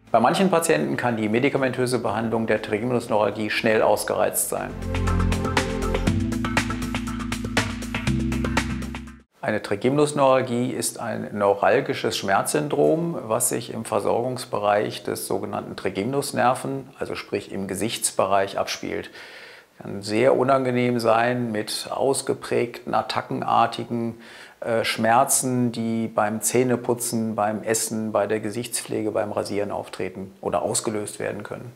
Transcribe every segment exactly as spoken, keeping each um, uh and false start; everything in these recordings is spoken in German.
Bei manchen Patienten kann die medikamentöse Behandlung der Trigeminusneuralgie schnell ausgereizt sein. Eine Trigeminusneuralgie ist ein neuralgisches Schmerzsyndrom, was sich im Versorgungsbereich des sogenannten Trigeminusnerven, also sprich im Gesichtsbereich, abspielt. Kann sehr unangenehm sein mit ausgeprägten, attackenartigen äh, Schmerzen, die beim Zähneputzen, beim Essen, bei der Gesichtspflege, beim Rasieren auftreten oder ausgelöst werden können.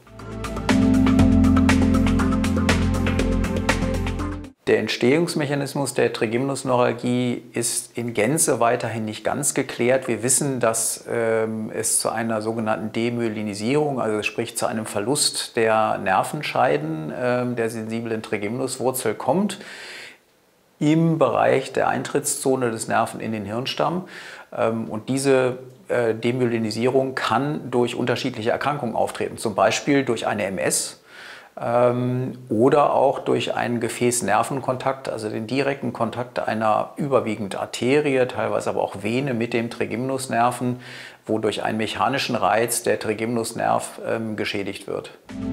Der Entstehungsmechanismus der Trigeminusneuralgie ist in Gänze weiterhin nicht ganz geklärt. Wir wissen, dass ähm, es zu einer sogenannten Demyelinisierung, also sprich zu einem Verlust der Nervenscheiden ähm, der sensiblen Trigeminuswurzel kommt im Bereich der Eintrittszone des Nerven in den Hirnstamm. Ähm, und diese äh, Demyelinisierung kann durch unterschiedliche Erkrankungen auftreten, zum Beispiel durch eine M S. Oder auch durch einen Gefäß-Nervenkontakt, also den direkten Kontakt einer überwiegend Arterie, teilweise aber auch Vene mit dem Trigeminusnerven, wo durch einen mechanischen Reiz der Trigeminusnerv ähm, geschädigt wird.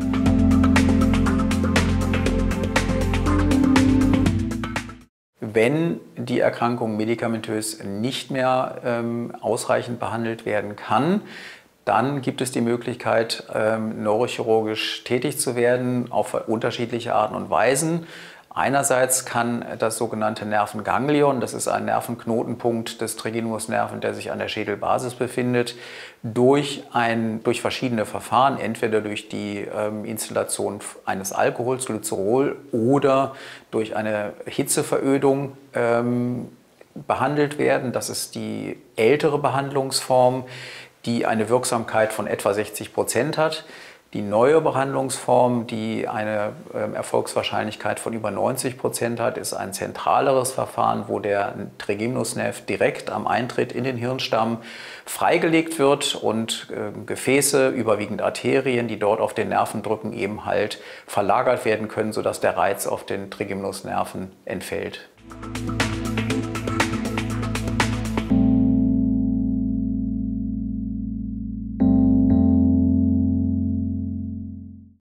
Wenn die Erkrankung medikamentös nicht mehr ähm, ausreichend behandelt werden kann, dann gibt es die Möglichkeit, ähm, neurochirurgisch tätig zu werden auf unterschiedliche Arten und Weisen. Einerseits kann das sogenannte Nervenganglion, das ist ein Nervenknotenpunkt des Trigeminusnerven, der sich an der Schädelbasis befindet, durch, ein, durch verschiedene Verfahren, entweder durch die ähm, Installation eines Alkohols, Glycerol, oder durch eine Hitzeverödung ähm, behandelt werden. Das ist die ältere Behandlungsform, die eine Wirksamkeit von etwa sechzig Prozent hat. Die neue Behandlungsform, die eine äh, Erfolgswahrscheinlichkeit von über neunzig Prozent hat, ist ein zentraleres Verfahren, wo der Trigeminusnerv direkt am Eintritt in den Hirnstamm freigelegt wird und äh, Gefäße, überwiegend Arterien, die dort auf den Nerven drücken, eben halt verlagert werden können, sodass der Reiz auf den Trigeminusnerven entfällt.